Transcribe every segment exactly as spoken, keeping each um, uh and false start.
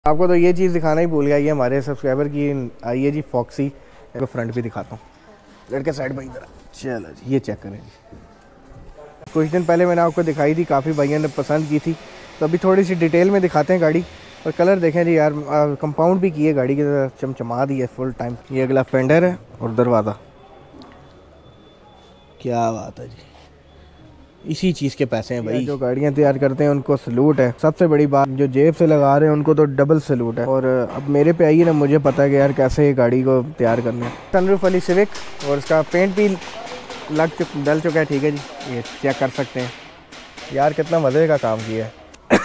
आपको तो ये चीज़ दिखाना ही भूल गया, ये हमारे सब्सक्राइबर की आई है जी फॉक्सी। को फ्रंट भी दिखाता हूँ, लड़के साइड में इधर। चलो जी, ये चेक करें जी। कुछ दिन पहले मैंने आपको दिखाई थी, काफ़ी भाइयों ने पसंद की थी, तो अभी थोड़ी सी डिटेल में दिखाते हैं गाड़ी। और कलर देखें जी यार, कंपाउंड भी की है गाड़ी की, चमचमा दी है फुल टाइम। ये अगला फेंडर है और दरवाज़ा, क्या बात है जी, इसी चीज़ के पैसे हैं भाई। जो गाड़ियाँ तैयार करते हैं उनको सलूट है। सबसे बड़ी बात, जो जेब से लगा रहे हैं उनको तो डबल सलूट है। और अब मेरे पे आई ना, मुझे पता है कि यार कैसे ये गाड़ी को तैयार करना है। सनरूफ वाली सिविक, और इसका पेंट भी लग चुक डल चुका है, ठीक है जी, ये चेक कर सकते हैं। यार कितना मज़े का काम किया है।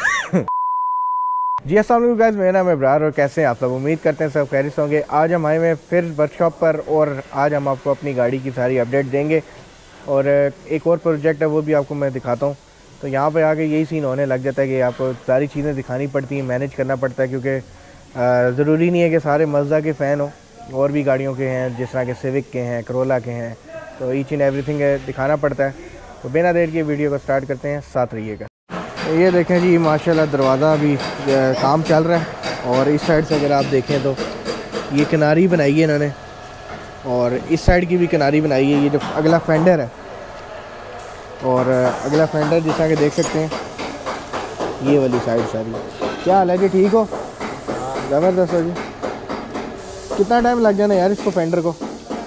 जी अस्सलाम वालेकुम गाइस, मेरा नाम है इब्रार और कैसे हैं आप सब? उम्मीद करते हैं सब खैरियत होंगे। आज हम आए हैं फिर वर्कशॉप पर और आज हम आपको अपनी गाड़ी की सारी अपडेट देंगे। और एक और प्रोजेक्ट है वो भी आपको मैं दिखाता हूँ। तो यहाँ पे आके यही सीन होने लग जाता है कि आपको सारी चीज़ें दिखानी पड़ती हैं, मैनेज करना पड़ता है, क्योंकि ज़रूरी नहीं है कि सारे मज़दा के फ़ैन हो, और भी गाड़ियों के हैं, जिस तरह के सिविक के हैं, करोला के हैं, तो ईच एंड एवरीथिंग दिखाना पड़ता है। तो बिना देर के वीडियो को स्टार्ट करते हैं, साथ रहिएगा। तो ये देखें जी, माशाल्लाह दरवाज़ा अभी काम चल रहा है। और इस साइड से अगर आप देखें तो ये किनारी बनाई है इन्होंने, और इस साइड की भी किनारी बनाई है। ये जो अगला फेंडर है, और अगला फेंडर जिस तरह के देख सकते हैं, ये वाली साइड सारी। क्या हाल है जी, ठीक हो? ज़बरदस्त हो जी। कितना टाइम लग जाना यार इसको, फेंडर को?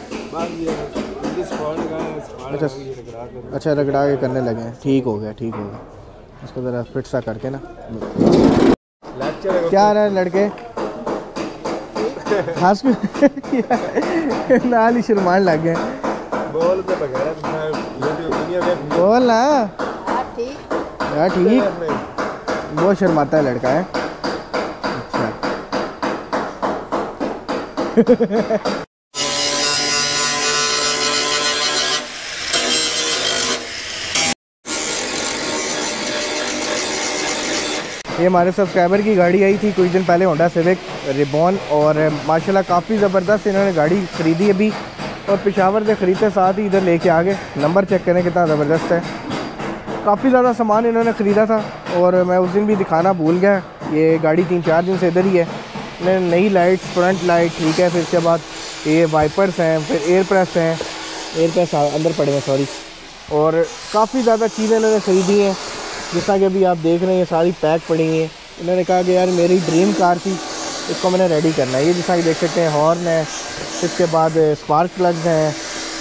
अच्छा अच्छा, रगड़ा के करने लगे हैं। ठीक हो गया, ठीक हो गया। इसको ज़रा फिट सा करके ना। क्या रहा है लड़के, खास नाल ही शर्मान लग गए। बोल तो बोल ना यार, ठीक। बहुत शर्माता है लड़का है। अच्छा। ये हमारे सब्सक्राइबर की गाड़ी आई थी कुछ दिन पहले, होंडा सिविक रिबॉन, और माशाल्लाह काफ़ी ज़बरदस्त इन्होंने गाड़ी ख़रीदी अभी, और पेशावर से ख़रीदते साथ ही इधर लेके आ गए। नंबर चेक करें कितना ज़बरदस्त है। काफ़ी ज़्यादा सामान इन्होंने ख़रीदा था, और मैं उस दिन भी दिखाना भूल गया। ये गाड़ी तीन चार दिन से इधर ही है। इन्होंने नई लाइट, फ्रंट लाइट, ठीक है, फिर उसके बाद ये वाइपर्स हैं, फिर एयर प्रेस हैं, एयर प्रेस अंदर पड़े हैं, सॉरी। और काफ़ी ज़्यादा चीज़ें इन्होंने ख़रीदी हैं, जिस तरह कि अभी आप देख रहे हैं सारी पैक पड़ी हुई हैं। इन्होंने कहा कि यार मेरी ड्रीम कार थी, इसको मैंने रेडी करना है। ये जिस तरह कि देख सकते हैं, हॉर्न है, इसके बाद स्पार्क प्लग्स हैं,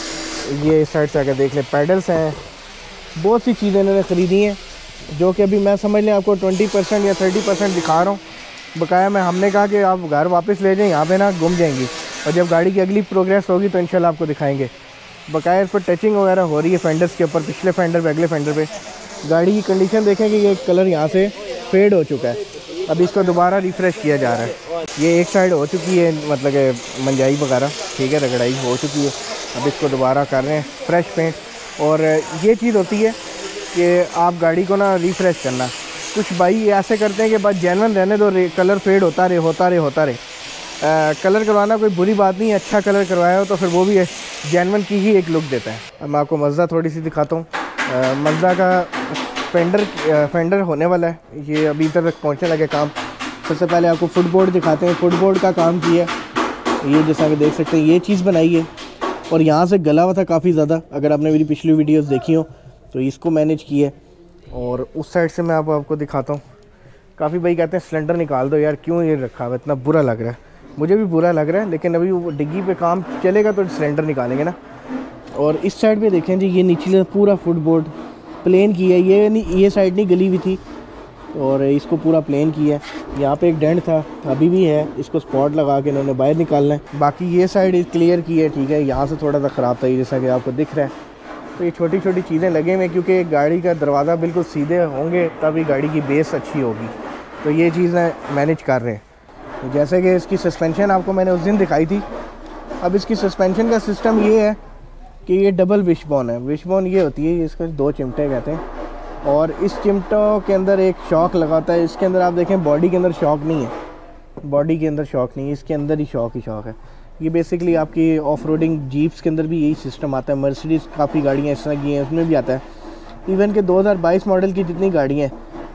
ये इस साइड से अगर देख लें पैडल्स हैं, बहुत सी चीज़ें इन्होंने ख़रीदी हैं, जो कि अभी मैं समझ लें आपको ट्वेंटी परसेंट या थर्टी परसेंट दिखा रहा हूँ। बकाया मैं हमने कहा कि आप घर वापस ले जाएँ, यहाँ पे ना गुम जाएंगी, और जब गाड़ी की अगली प्रोग्रेस होगी तो इंशाल्लाह आपको दिखाएँगे। बकाया इस पर टचिंग वगैरह हो रही है फेंडर्स के ऊपर, पिछले फेंडर पे, अगले फेंडर पे। गाड़ी की कंडीशन देखें कि ये कलर यहाँ से फेड हो चुका है, अभी इसको दोबारा रिफ़्रेश किया जा रहा है। ये एक साइड हो चुकी है, मतलब कि मंजाई वगैरह, ठीक है, रगड़ाई हो चुकी है, अब इसको दोबारा कर रहे हैं फ्रेश पेंट। और ये चीज़ होती है कि आप गाड़ी को ना रिफ़्रेश करना। कुछ भाई ऐसे करते हैं कि बस जेन्युइन रहने दो, कलर फेड होता रहे होता रहे होता रहे आ, कलर करवाना कोई बुरी बात नहीं है, अच्छा कलर करवाया हो तो फिर वो भी जेन्युइन की ही एक लुक देता है। अब मैं आपको मज़दा थोड़ी सी दिखाता हूँ। मज़दा का फेंडर फेंडर होने वाला है, ये अभी इधर तक पहुँचने लगे काम। सबसे पहले आपको फुटबोर्ड दिखाते हैं। फुटबोर्ड का काम किया है, ये जैसा कि देख सकते हैं, ये चीज़ बनाई है, और यहाँ से गला हुआ था काफ़ी ज़्यादा, अगर आपने मेरी पिछली वीडियोस देखी हो तो इसको मैनेज किया है। और उस साइड से मैं आप, आपको दिखाता हूँ। काफ़ी भाई कहते हैं सिलेंडर निकाल दो यार, क्यों ये रखा हुआ, इतना बुरा लग रहा है। मुझे भी बुरा लग रहा है, लेकिन अभी वो डिग्गी पे काम चलेगा तो सिलेंडर निकालेंगे ना। और इस साइड पे देखें जी, ये नीचे पूरा फुटबोर्ड प्लेन किया है, ये नहीं, ये साइड नहीं गली हुई थी, और इसको पूरा प्लेन किया है। यहाँ पे एक डेंट था, अभी भी है, इसको स्पॉट लगा के इन्होंने बाहर निकालना है। बाकी ये साइड क्लियर की है, ठीक है। यहाँ से थोड़ा सा ख़राब था, जैसा कि आपको दिख रहा है। तो ये छोटी छोटी चीज़ें लगे हुए, क्योंकि गाड़ी का दरवाज़ा बिल्कुल सीधे होंगे तभी गाड़ी की बेस अच्छी होगी। तो ये चीज़ें मैनेज कर रहे हैं। तो जैसे कि इसकी सस्पेंशन आपको मैंने उस दिन दिखाई थी। अब इसकी सस्पेंशन का सिस्टम ये है कि ये डबल विशबोन है। विशबोन ये होती है, इसको दो चिमटे कहते हैं, और इस चिमटों के अंदर एक शॉक लगाता है। इसके अंदर आप देखें, बॉडी के अंदर शॉक नहीं है, बॉडी के अंदर शॉक नहीं है, इसके अंदर ही शॉक ही शॉक है। ये बेसिकली आपकी ऑफ रोडिंग जीप्स के अंदर भी यही सिस्टम आता है। मर्सिडीज़ काफ़ी गाड़ियाँ इस तरह की हैं, उसमें भी आता है। इवन के दो हज़ार बाईस मॉडल की जितनी गाड़ियाँ हैं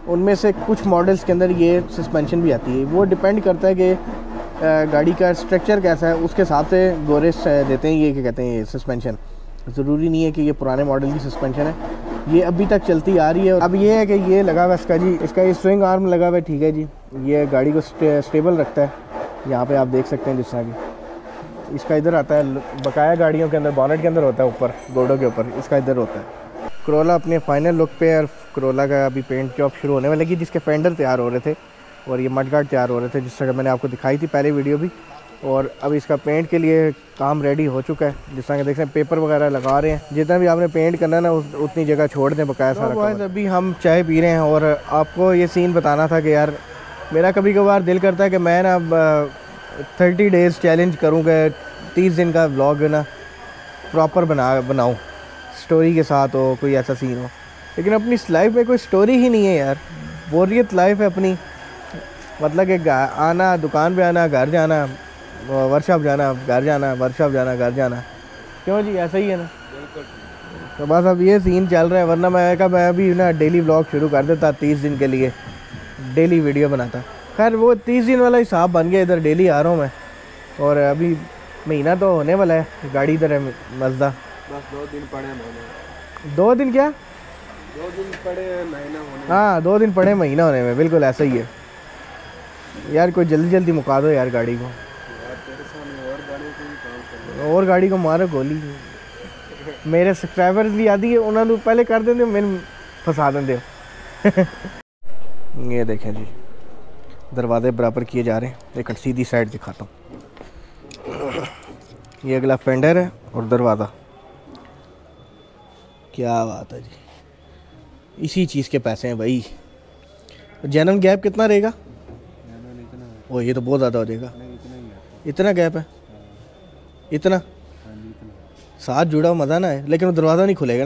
उनमें से कुछ मॉडल्स के अंदर ये सस्पेंशन भी आती है। वो डिपेंड करता है कि गाड़ी का स्ट्रक्चर कैसा है, उसके हिसाब से गोरेस देते हैं ये क्या कहते हैं ये सस्पेंशन। ज़रूरी नहीं है कि ये पुराने मॉडल की सस्पेंशन है, ये अभी तक चलती आ रही है। अब ये है कि ये लगा हुआ इसका जी, इसका ये स्विंग आर्म लगा हुआ है, ठीक है जी। ये गाड़ी को स्टे, स्टेबल रखता है। यहाँ पे आप देख सकते हैं जिस तरह की इसका इधर आता है, बकाया गाड़ियों के अंदर बॉनेट के अंदर होता है, ऊपर गोडों के ऊपर इसका इधर होता है। करोला अपने फाइनल लुक पे, और करोला का अभी पेंट जॉब शुरू होने वाली, जिसके फेंडर तैयार हो रहे थे और ये मडगार्ड तैयार हो रहे थे, जिस तरह मैंने आपको दिखाई थी पहले वीडियो भी। और अब इसका पेंट के लिए काम रेडी हो चुका है। जिस तरह के देख सकते हैं पेपर वगैरह लगा रहे हैं। जितना भी आपने पेंट करना है ना उतनी जगह छोड़ दें बकाया सारा। तो अभी हम चाय पी रहे हैं और आपको ये सीन बताना था कि यार मेरा कभी कभार दिल करता है कि मैं ना थर्टी डेज़ चैलेंज करूँगा, तीस दिन का व्लॉग ना प्रॉपर बना बनाऊँ, स्टोरी के साथ हो, कोई ऐसा सीन हो। लेकिन अपनी लाइफ में कोई स्टोरी ही नहीं है यार, बोरियत लाइफ है अपनी। मतलब कि आना, दुकान पे आना, घर जाना, वर्कशॉप जाना, घर जाना, वर्कशॉप जाना, घर जाना। क्यों जी, ऐसा ही है ना। तो बस अब ये सीन चल रहा है, वरना मैं कहा मैं अभी ना डेली व्लॉग शुरू कर देता, तीस दिन के लिए डेली वीडियो बनाता। खैर वो तीस दिन वाला हिसाब बन गया, इधर डेली आ रहा हूँ मैं। और अभी महीना तो होने वाला है, गाड़ी इधर है मज़दा। बस दो दिन पड़े महीने। दो दिन क्या? दो दिन पड़े महीना होने। हाँ, दो दिन पड़े महीना होने में, बिल्कुल ऐसा ही है यार। कोई जल्दी जल्दी मुका दो यार गाड़ी को। और गाड़ी को मारो गोली। मेरे सब्सक्राइबर भी आदि है, उन्होंने पहले कर देंगे, मैंने फंसा देंगे। ये देखें जी, दरवाजे बराबर किए जा रहे हैं। एक सीधी साइड दिखाता हूँ। ये अगला फेंडर है और दरवाज़ा। क्या बात है जी, इसी चीज़ के पैसे हैं भाई। जनरल गैप कितना रहेगा? ओ ये तो बहुत ज़्यादा हो जाएगा। इतना गैप है? इतना साथ जुड़ा हुआ मज़ा ना है, लेकिन वो दरवाज़ा नहीं खुलेगा ना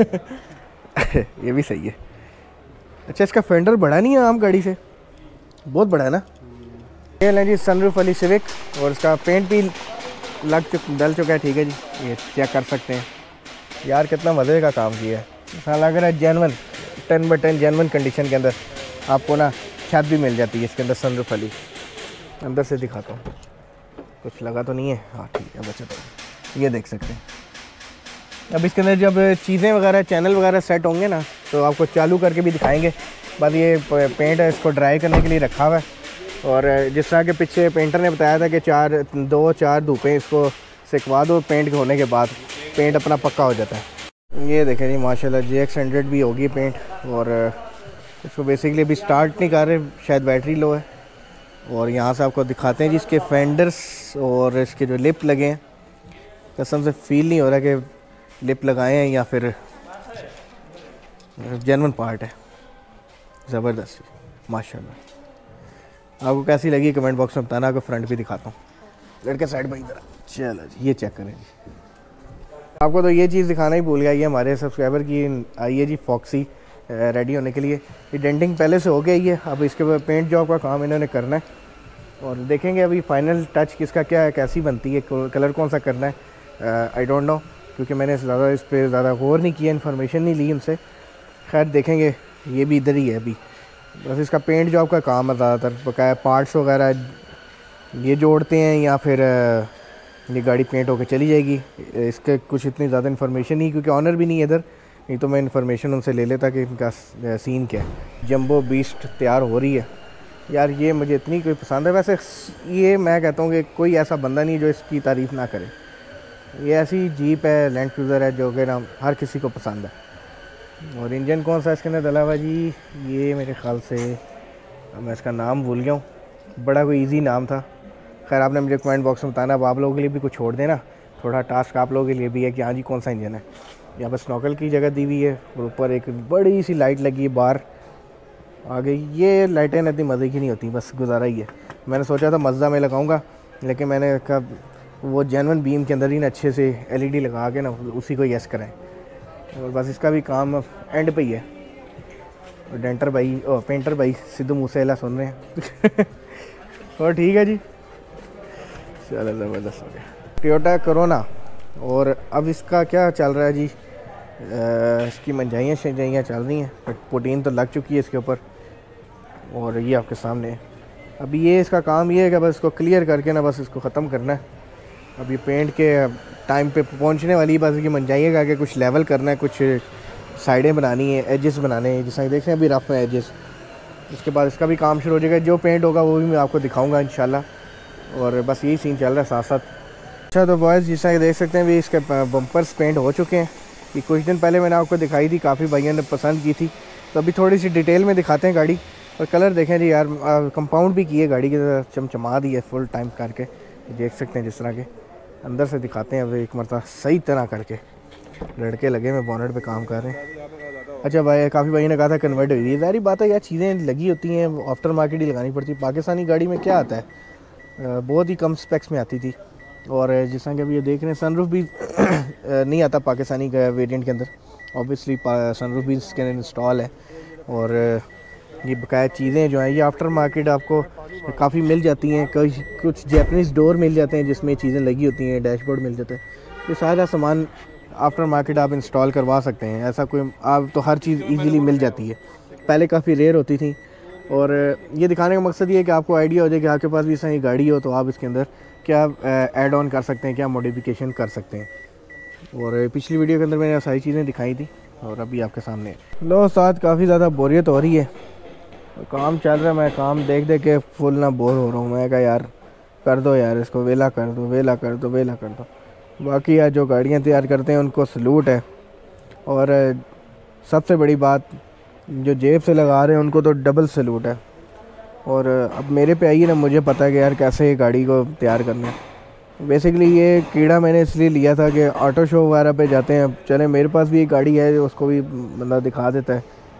फिर। ये भी सही है। अच्छा, इसका फेंडर बड़ा नहीं है आम गाड़ी से? बहुत बड़ा है ना। ये लें जी सनरूफ वाली सिविक, और इसका पेंट भी लग चुक डल चुका है, ठीक है जी। ये चेक कर सकते हैं यार, कितना मज़े का काम किया है। ऐसा लग रहा है genuine ten by ten genuine condition के अंदर आपको ना छत भी मिल जाती है इसके अंदर, सनरूफ वाली। अंदर से दिखाता हूँ, कुछ लगा तो नहीं है। हाँ ठीक है, बचा तो ये देख सकते हैं। अब इसके अंदर जब चीज़ें वगैरह, चैनल वगैरह सेट होंगे ना, तो आपको चालू करके भी दिखाएंगे। बस ये पेंट है, इसको ड्राई करने के लिए रखा हुआ है। और जिस तरह के पीछे पेंटर ने बताया था कि चार दो चार धूपें इसको सिकवा दो, पेंट होने के बाद पेंट अपना पक्का हो जाता है। ये देखें जी माशाल्लाह जे एक्स हंड्रेड भी होगी पेंट। और इसको बेसिकली अभी स्टार्ट नहीं कर रहे, शायद बैटरी लो है। और यहाँ से आपको दिखाते हैं जी इसके फेंडर्स और इसके जो लिप लगे हैं। कसम से फील नहीं हो रहा कि लिप लगाए हैं या फिर जेन्युइन पार्ट है। ज़बरदस्त माशाल्लाह। आपको कैसी लगी कमेंट बॉक्स में बताना। आपको फ्रंट भी दिखाता हूँ। लड़के साइड में इधर चलो जी, ये चेक करें जी। आपको तो ये चीज़ दिखाना ही भूल गया, ये हमारे सब्सक्राइबर की आई है जी फॉक्सी रेडी होने के लिए। ये डेंटिंग पहले से हो गई है, अब इसके बाद पेंट जॉब का काम इन्होंने करना है। और देखेंगे अभी फाइनल टच किसका क्या है, कैसी बनती है, कलर कौन सा करना है, आई डोंट नो, क्योंकि मैंने ज़्यादा इस पर ज़्यादा गौर नहीं किया, इन्फॉर्मेशन नहीं ली उनसे। खैर देखेंगे, ये भी इधर ही है अभी। बस इसका पेंट जॉब का काम है ज़्यादातर, बकाया पार्ट्स वगैरह ये जोड़ते हैं या फिर ये गाड़ी पेंट होकर चली जाएगी। इसके कुछ इतनी ज़्यादा इन्फॉर्मेशन नहीं, क्योंकि ऑनर भी नहीं है इधर, नहीं तो मैं इन्फॉर्मेशन उनसे ले लेता कि इनका सीन क्या है। जंबो बीस्ट तैयार हो रही है यार, ये मुझे इतनी कोई पसंद है। वैसे ये मैं कहता हूँ कि कोई ऐसा बंदा नहीं जो इसकी तारीफ़ ना करे। ये ऐसी जीप है, लैंड क्रूज़र है, जो कि ना हर किसी को पसंद है। और इंजन कौन सा इसके अंदर डला हुआ जी, ये मेरे ख़्याल से मैं इसका नाम भूल गया हूँ, बड़ा कोई ईजी नाम था। खैर आपने मुझे कमेंट बॉक्स में बताना। अब आप लोगों के लिए भी कुछ छोड़ देना, थोड़ा टास्क आप लोगों के लिए भी है कि हाँ जी कौन सा इंजन है। यहाँ पर स्नॉकल की जगह दी हुई है और ऊपर एक बड़ी सी लाइट लगी है बाहर आ गई। ये लाइटें इतनी मज़े की नहीं होती, बस गुजारा ही है। मैंने सोचा था मज़दा में लगाऊंगा, लेकिन मैंने कहा वो जेन्युइन बीम के अंदर ही ना अच्छे से एलईडी लगा के ना उसी को यस कराएं। और बस इसका भी काम एंड पे ही है। और डेंटर भाई ओ पेंटर भाई सिद्धू मूसेवाला सुन रहे हैं। और ठीक है जी, चलो ज़बरदस्त हो गया। Toyota Corona. और अब इसका क्या चल रहा है जी, आ, इसकी मंजाइयाँ शंजाइयाँ चल रही हैं, बट पुटीन तो लग चुकी है इसके ऊपर। और ये आपके सामने है। अभी ये इसका काम ये है कि बस इसको क्लियर करके ना बस इसको ख़त्म करना है। अभी पेंट के टाइम पे पहुंचने वाली बस ये मन जाइएगा कि कुछ लेवल करना है, कुछ साइडें बनानी है, एजेस बनाने हैं, जैसा देख रहे हैं अभी रफ है एजेस। उसके बाद इसका भी काम शुरू हो जाएगा। जो पेंट होगा वो भी मैं आपको दिखाऊंगा इंशाल्लाह। और बस यही सीन चल रहा है साथ साथ। अच्छा तो बॉयज़ जैसा कि देख सकते हैं अभी इसके बम्पर्स पेंट हो चुके हैं। ये कुछ दिन पहले मैंने आपको दिखाई थी, काफ़ी भाइयों ने पसंद की थी, तो अभी थोड़ी सी डिटेल में दिखाते हैं गाड़ी। और कलर देखें जी यार, कंपाउंड भी किए गाड़ी की तरह चमचमा दी है फुल टाइम करके, देख सकते हैं जिस तरह के। अंदर से दिखाते हैं अभी एक मरतबा सही तरह करके। लड़के लगे मैं बोनेट पे काम कर रहे हैं। अच्छा भाई, काफ़ी भाई ने कहा था कन्वर्ट हुई है, सारी बात है यार, चीज़ें लगी होती हैं आफ्टर मार्केट ही लगानी पड़ती है। पाकिस्तानी गाड़ी में क्या आता है, बहुत ही कम स्पेक्स में आती थी। और जिस तरह के अभी ये देख रहे हैं सनरूफ भी नहीं आता पाकिस्तानी वेरिएंट के अंदर, ऑब्वियसली सनरूफ भी इसके अंदर इंस्टॉल है। और ये बकाया चीज़ें जो हैं ये आफ्टर मार्केट आपको काफ़ी मिल जाती हैं। कुछ कुछ जैपनीज़ डोर मिल जाते हैं जिसमें चीज़ें लगी होती हैं, डैशबोर्ड मिल जाता है। ये सारा सामान आफ्टर मार्केट आप इंस्टॉल करवा सकते हैं। ऐसा कोई आप तो हर चीज़ इजीली मिल जाती है, पहले काफ़ी रेयर होती थी। और ये दिखाने का मकसद ये है कि आपको आइडिया हो जाए कि आपके पास भी सही गाड़ी हो तो आप इसके अंदर क्या ऐड ऑन कर सकते हैं, क्या मॉडिफिकेशन कर सकते हैं। और पिछली वीडियो के अंदर मैंने सारी चीज़ें दिखाई थी और अभी आपके सामने लो साथ काफ़ी ज़्यादा बोरियत हो रही है। काम चल रहा है, मैं काम देख देख के फुल ना बोर हो रहा हूँ। मैं कहा यार कर दो यार, इसको वेला कर दो, वेला कर दो, वेला कर दो। बाकी यार जो गाड़ियाँ तैयार करते हैं उनको सलूट है। और सबसे बड़ी बात जो जेब से लगा रहे हैं उनको तो डबल सलूट है। और अब मेरे पे आइए ना, मुझे पता है कि यार कैसे ये गाड़ी को तैयार करना है। बेसिकली ये कीड़ा मैंने इसलिए लिया था कि ऑटो शो वगैरह पे जाते हैं, चले मेरे पास भी एक गाड़ी है, उसको भी बंदा दिखा देता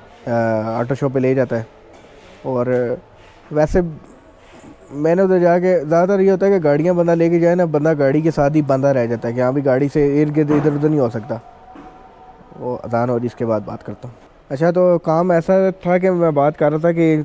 है, ऑटो शो पे ले जाता है। और वैसे मैंने उधर जाके ज़्यादातर ये होता है कि गाड़ियाँ बंदा लेके जाए ना, बंदा गाड़ी के साथ ही बंदा रह जाता है कि हाँ भी गाड़ी से इर्द गिर्द इधर उधर नहीं हो सकता। वो अजान हो रही, इसके बाद बात करता हूँ। अच्छा तो काम ऐसा था कि मैं बात कर रहा था कि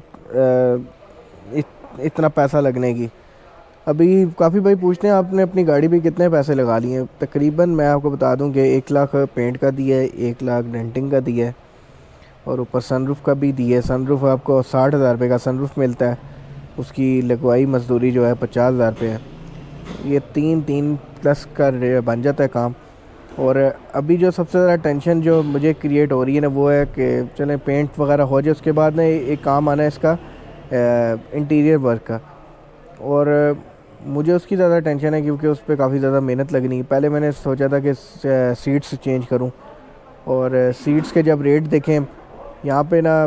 इत, इतना पैसा लगने की, अभी काफ़ी भाई पूछते हैं आपने अपनी गाड़ी पे कितने पैसे लगा लिए हैं। तकरीबन मैं आपको बता दूं कि एक लाख पेंट का दिया है, एक लाख डेंटिंग का दिया है और ऊपर सनरूफ का भी दिया है। सनरूफ आपको साठ हज़ार रुपये का सनरूफ मिलता है, उसकी लगवाई मजदूरी जो है पचास हज़ार रुपये है। ये तीन तीन प्लस का बन जाता है काम। और अभी जो सबसे ज़्यादा टेंशन जो मुझे क्रिएट हो रही है ना वो है कि चलें पेंट वगैरह हो जाए, उसके बाद ना एक काम आना है इसका इंटीरियर वर्क का। और मुझे उसकी ज़्यादा टेंशन है क्योंकि उस पर काफ़ी ज़्यादा मेहनत लगनी है। पहले मैंने सोचा था कि सीट्स चेंज करूं, और सीट्स के जब रेट देखें यहाँ पे ना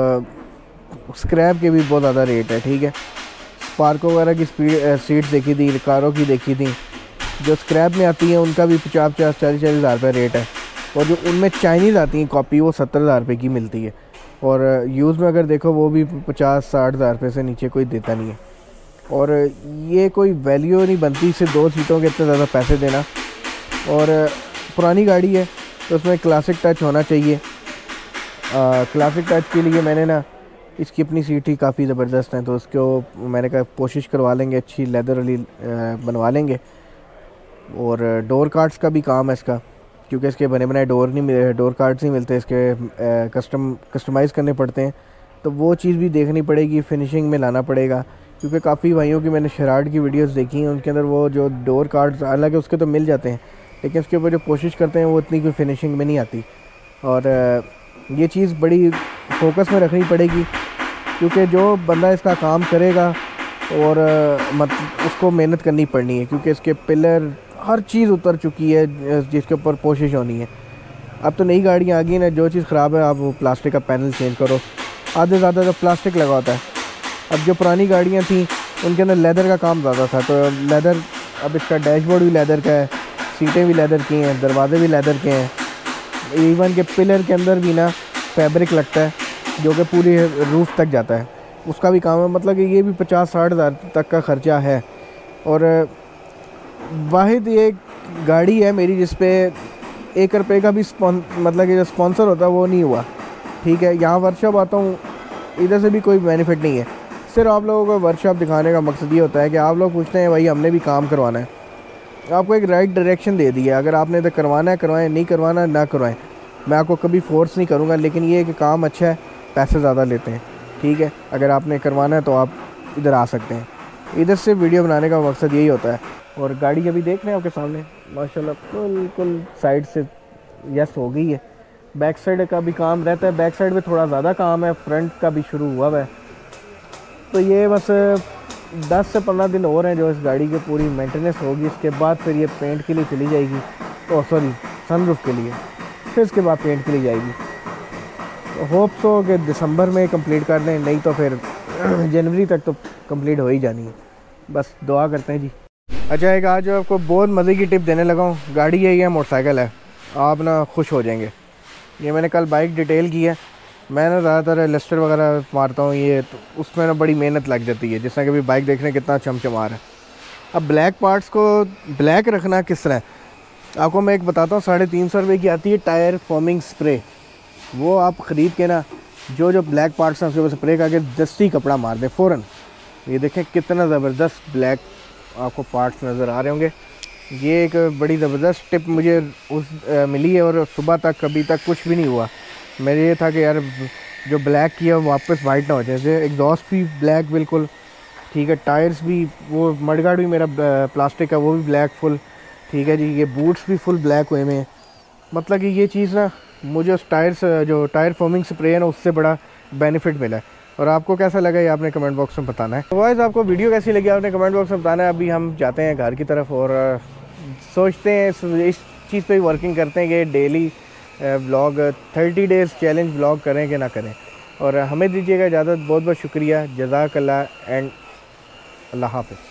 स्क्रैप के भी बहुत ज़्यादा रेट है, ठीक है। स्पार्को वगैरह की स्पीड सीट्स देखी थी, कारों की देखी थी, जो स्क्रैप में आती हैं उनका भी पचास पचास चालीस चालीस हज़ार रुपये रेट है। और जो उनमें चाइनीज़ आती हैं कॉपी वो सत्तर हज़ार रुपये की मिलती है। और यूज़ में अगर देखो वो भी पचास साठ हज़ार रुपये से नीचे कोई देता नहीं है। और ये कोई वैल्यू नहीं बनती सिर्फ दो सीटों के इतने ज़्यादा पैसे देना। और पुरानी गाड़ी है तो उसमें क्लासिक टच होना चाहिए। क्लासिक टच के लिए मैंने ना इसकी अपनी सीट ही काफ़ी ज़बरदस्त है, तो उसको मैंने कहा कोशिश करवा लेंगे, अच्छी लेदर वाली बनवा लेंगे। और डोर कार्ड्स का भी काम है इसका, क्योंकि इसके बने बनाए डोर नहीं मिले, डोर कार्ड्स नहीं मिलते, इसके कस्टम कस्टमाइज़ करने पड़ते हैं। तो वो चीज़ भी देखनी पड़ेगी, फिनिशिंग में लाना पड़ेगा। क्योंकि काफ़ी भाइयों की मैंने शराड की वीडियोस देखी हैं, उनके अंदर वो जो डोर कार्ड्स हालांकि उसके तो मिल जाते हैं, लेकिन उसके ऊपर जो कोशिश करते हैं वो इतनी कोई फिनिशिंग में नहीं आती। और ये चीज़ बड़ी फोकस में रखनी पड़ेगी, क्योंकि जो बंदा इसका काम करेगा और मत उसको मेहनत करनी पड़नी है, क्योंकि इसके पिलर हर चीज़ उतर चुकी है जिसके ऊपर कोशिश होनी है। अब तो नई गाड़ियाँ आ गई ना, जो चीज़ ख़राब है आप वो प्लास्टिक का पैनल चेंज करो, आधे ज़्यादा तो प्लास्टिक लगा होता है। अब जो पुरानी गाड़ियाँ थी उनके अंदर लेदर का काम ज़्यादा था, तो लेदर, अब इसका डैशबोर्ड भी लेदर का है, सीटें भी लेदर की हैं, दरवाजे भी लेदर के हैं, इवन के पिलर के अंदर भी ना फैब्रिक लगता है जो कि पूरी रूफ तक जाता है, उसका भी काम है। मतलब कि ये भी पचास साठ हज़ार तक का ख़र्चा है। और वाहिद ये गाड़ी है मेरी जिस पे एक रुपये का भी मतलब कि जो स्पॉन्सर होता है वो नहीं हुआ, ठीक है। यहाँ वर्कशॉप आता हूँ, इधर से भी कोई बेनिफिट नहीं है। सिर्फ आप लोगों को वर्कशॉप दिखाने का मकसद ये होता है कि आप लोग पूछते हैं भाई हमने भी काम करवाना है, आपको एक राइट डायरेक्शन दे दी है। अगर आपने तो करवाना है करवाएं, नहीं करवाना ना करवाएं, मैं आपको कभी फोर्स नहीं करूँगा। लेकिन ये है कि काम अच्छा है, पैसे ज़्यादा लेते हैं, ठीक है, अगर आपने करवाना है तो आप इधर आ सकते हैं। इधर से वीडियो बनाने का मकसद यही होता है। और गाड़ी अभी देख रहे हैं आपके सामने माशाल्लाह बिल्कुल साइड से यस हो गई है। बैक साइड का भी काम रहता है, बैक साइड में थोड़ा ज़्यादा काम है, फ्रंट का भी शुरू हुआ है। तो ये बस दस से पंद्रह दिन और हैं जो इस गाड़ी की पूरी मेंटेनेंस होगी। इसके बाद फिर ये पेंट के लिए चली जाएगी, तो सॉरी सनरूफ के लिए, फिर इसके बाद पेंट के लिए जाएगी। तो होप सो कि दिसंबर में कंप्लीट कर दें, नहीं तो फिर जनवरी तक तो कंप्लीट हो ही जानी है। बस दुआ करते हैं जी। अच्छा, एक आज आपको बहुत मज़े की टिप देने लगा हूँ। गाड़ी यही है, मोटरसाइकिल है, आप ना खुश हो जाएंगे। ये मैंने कल बाइक डिटेल की है। मैं ना ज़्यादातर लिस्टर वगैरह मारता हूँ, ये तो उसमें ना बड़ी मेहनत लग जाती है। जिस तरह कि भी बाइक देखने कितना चमचमा रहा है। अब ब्लैक पार्ट्स को ब्लैक रखना किस तरह, आपको मैं एक बताता हूँ। साढ़े तीन सौ रुपये की आती है टायर फॉर्मिंग स्प्रे। वो आप ख़रीद के ना जो जो ब्लैक पार्ट्स हैं उसके ऊपर स्प्रे करके दस्ती कपड़ा मार दें फ़ौरन। ये देखें कितना ज़बरदस्त ब्लैक आपको पार्ट्स नज़र आ रहे होंगे। ये एक बड़ी ज़बरदस्त टिप मुझे उस आ, मिली है, और सुबह तक अभी तक कुछ भी नहीं हुआ। मेरे ये था कि यार जो ब्लैक किया वापस वाइट ना हो जाए। जैसे एग्जॉस्ट भी ब्लैक बिल्कुल ठीक है, टायर्स भी, वो मडगार्ड भी मेरा प्लास्टिक का वो भी ब्लैक फुल ठीक है जी। ये बूट्स भी फुल ब्लैक हुए में। मतलब कि ये चीज़ ना मुझे उस टायर्स जो टायर फॉर्मिंग स्प्रे है ना उससे बड़ा बेनिफिट मिला है। और आपको कैसा लगा ये आपने कमेंट बॉक्स में बताना है। वाइज आपको वीडियो कैसी लगी आपने कमेंट बॉक्स में बताना है। अभी हम जाते हैं घर की तरफ और सोचते हैं इस, इस चीज़ पे वर्किंग करते हैं कि daily vlog thirty days challenge vlog करें कि ना करें। और हमें दीजिएगा इजाज़त। बहुत बहुत शुक्रिया, जज़ाकल्लाह एंड अल्लाह हाफ़िज़।